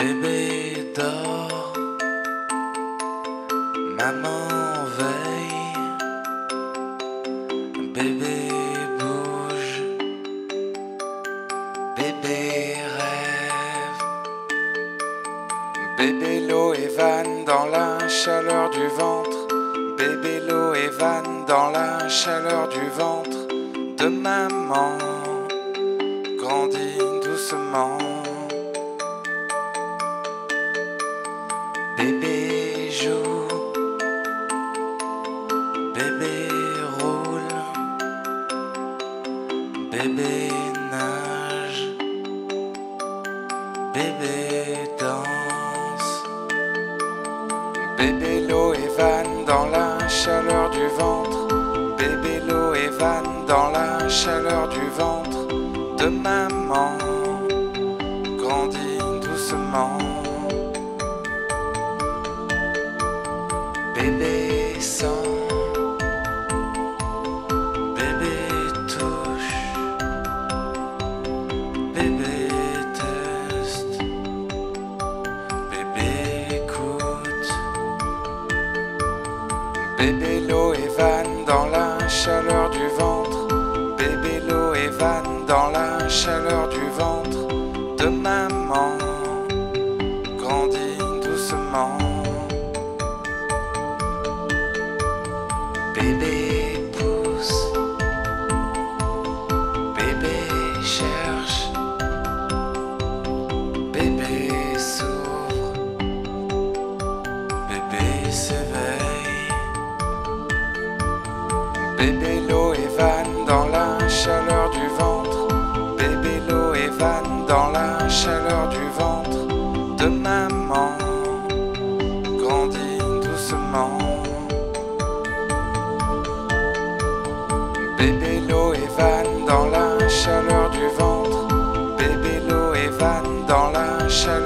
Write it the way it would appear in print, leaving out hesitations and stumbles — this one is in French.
Bébé dort, maman veille, bébé bouge, bébé rêve, bébé l'eau et vanne dans la chaleur du ventre, bébé l'eau et vanne dans la chaleur du ventre de maman, grandit doucement. Bébé joue, bébé roule, bébé nage, bébé danse, bébé l'eau et vanne dans la chaleur du ventre, bébé l'eau et vanne dans la chaleur du ventre de maman, grandit doucement. Bébé sent, bébé touche, bébé teste, bébé écoute, bébé l'eau et vanne dans la chaleur du ventre, bébé l'eau et vanne dans la chaleur du ventre de maman, grandit doucement. Bébé pousse, bébé cherche, bébé s'ouvre, bébé s'éveille, bébé l'eau et vanne dans la chaleur du ventre, bébé l'eau et vanne dans la chaleur du ventre de maman, grandit doucement. Bébé l'eau et vanne dans la chaleur du ventre, bébé l'eau et vanne dans la chaleur